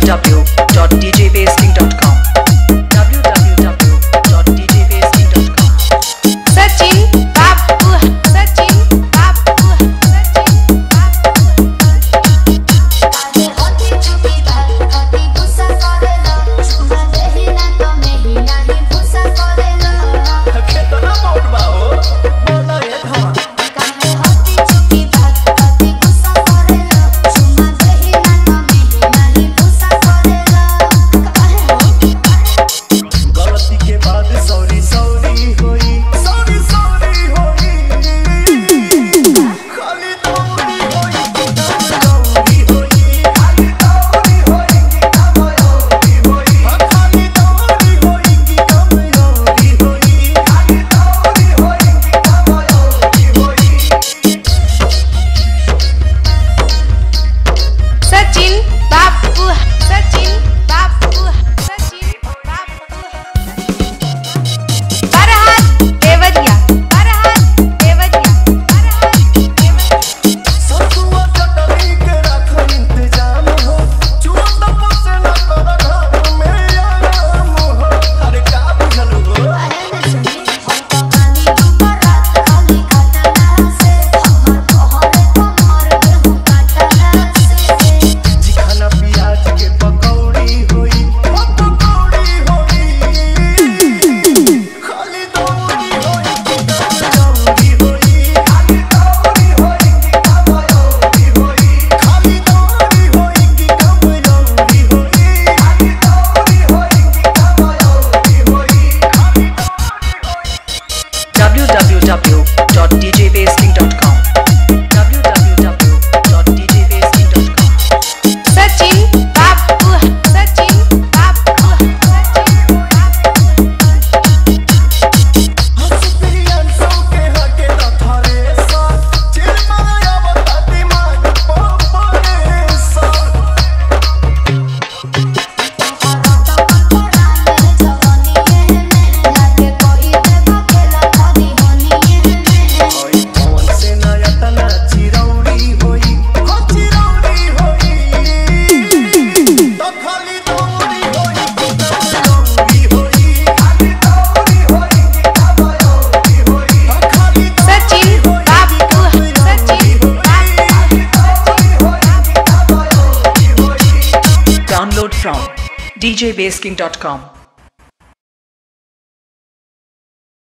www.djbasking.com www.djbasking.com Sachin Babu, Sachin Babu, Sachin Babu. आगे होती छुपी बात होती गुस्सा करेला सुना देही ना तो नहीं नहीं गुस्सा करेला कितना मोट बाओ बोला ये धमा काहे होती छुपी बात होती गुस्सा करेला सुना देही ना तो नहीं नहीं गुस्सा करेला काहे हो गलती के बाद सॉरी सॉरी होई सॉरी सॉरी होई खाली दौरी होई दौरी होई खाली दौरी होई कि कम दौरी होई खाली दौरी होई कि कम दौरी होई खाली दौरी होई कि कम दौरी होई Sachin Babu, Sachin Babu, Sachin Babu. Farhat Devariya, Farhat Devariya, Farhat Devariya. सतुआ चटनी के रख इंतजाम हो चुआ तपस न कर घर में आराम हो अरे का बुझलू हो अरे न सुनी हम तो पानी ऊपर रात खाली काटना से हमर तोहरे कमर गेहूं काटना से जिखाना प्याज के पकौड़ी होई पकौड़ी होई खाली दौड़ी होई कि दौड़ी होई खाली दौड़ी होई कि कम दौड़ी होई खाली दौड़ी होई कि कम दौड़ी होई खाली दौड़ी होई कि कम दौड़ी होई खाली www.djbasking.com www.djbasking.com Sachin Babu, Sachin Babu, Sachin Babu. हसपिरियन सो के हके द थारे सा चिल माया बता दिमाग पपरे सा औरत पलपड़ा में जवानी में लाके कोई देवा खेला खादी होनी में ओई पवन से नया तना चिरौरी होई हो चिरौरी होई तो खाली दौरी होई कि दौरी होई खाली दौरी होई कि दौरी होई खाली Sachin Babu, Sachin Babu. Download from djbasking.com